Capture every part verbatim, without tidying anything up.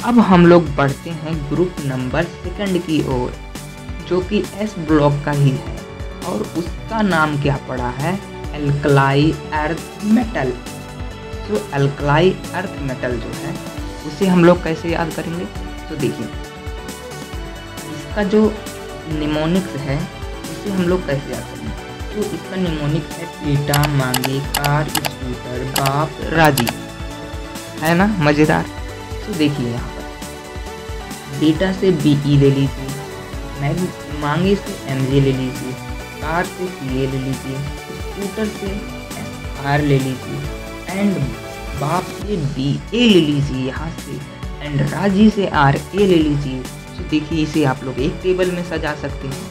अब हम लोग बढ़ते हैं ग्रुप नंबर सेकंड की ओर, जो कि एस ब्लॉक का ही है और उसका नाम क्या पड़ा है, एल्कलाई अर्थ मेटल। तो एल्कलाई अर्थ मेटल जो है उसे हम लोग कैसे याद करेंगे, तो देखिए इसका जो निमोनिक्स है उसे हम लोग कैसे याद करेंगे। तो इसका निमोनिक है पीटा, मांगे, कार, स्कूटर, बाप, राजी, है ना मज़ेदार। तो देखिए यहाँ पर बीटा से बी ई ले लीजिए, मांगे से एम जे ले लीजिए, कार से सी ए ले लीजिए, स्कूटर से एस आर ले लीजिए एंड बाप से डी ए ले लीजिए यहाँ से एंड राजी से आर ए ले लीजिए। तो देखिए इसे आप लोग एक टेबल में सजा सकते हैं।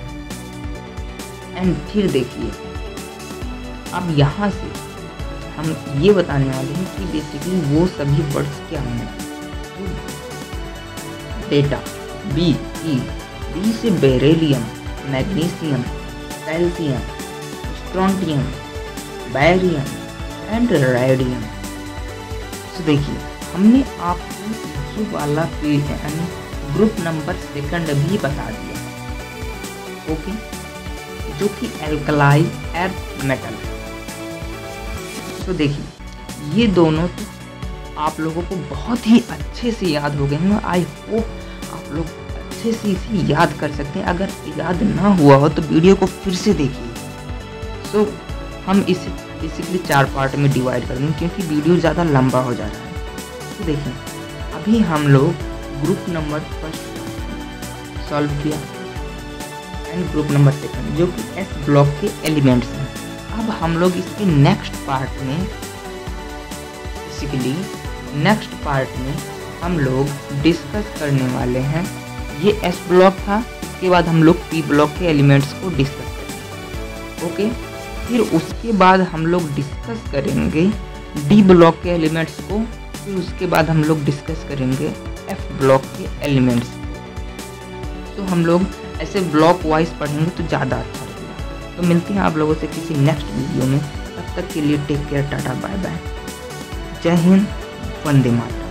एंड फिर देखिए अब यहाँ से हम ये बताने वाले हैं कि बेसिकली वो सभी वर्ड्स क्या हैं। डेटा बी ई, बी से beryllium, magnesium, calcium, strontium, barium and radium. तो देखिए हमने आपको ये वाला पेज यानी ग्रुप नंबर सेकंड भी बता दिया, ओके, जो कि एल्कलाई अर्थ मेटल। तो देखिए ये दोनों तो आप लोगों को बहुत ही अच्छे से याद हो गए हैं। आई होप आप लोग अच्छे से इसे याद कर सकते हैं। अगर याद ना हुआ हो तो वीडियो को फिर से देखिए। सो so, हम इसे बेसिकली चार पार्ट में डिवाइड कर देंगे क्योंकि वीडियो ज़्यादा लंबा हो जा रहा है। तो देखिए अभी हम लोग ग्रुप नंबर फर्स्ट सॉल्व किया एंड ग्रुप नंबर सेकंड जो कि एस ब्लॉक के एलिमेंट्स हैं। अब हम लोग इसके नेक्स्ट पार्ट में बेसिकली नेक्स्ट पार्ट में हम लोग डिस्कस करने वाले हैं। ये एस ब्लॉक था, इसके बाद हम लोग पी ब्लॉक के एलिमेंट्स को डिस्कस करेंगे, ओके। फिर उसके बाद हम लोग डिस्कस करेंगे डी ब्लॉक के एलिमेंट्स को, फिर उसके बाद हम लोग डिस्कस करेंगे एफ ब्लॉक के एलिमेंट्स। तो हम लोग ऐसे ब्लॉक वाइज पढ़ेंगे तो ज़्यादा अच्छा लगेगा। तो मिलते हैं आप लोगों से किसी नेक्स्ट वीडियो में, तब तक के लिए take care, tata bye bye, जय हिंद, वंदे मातरम।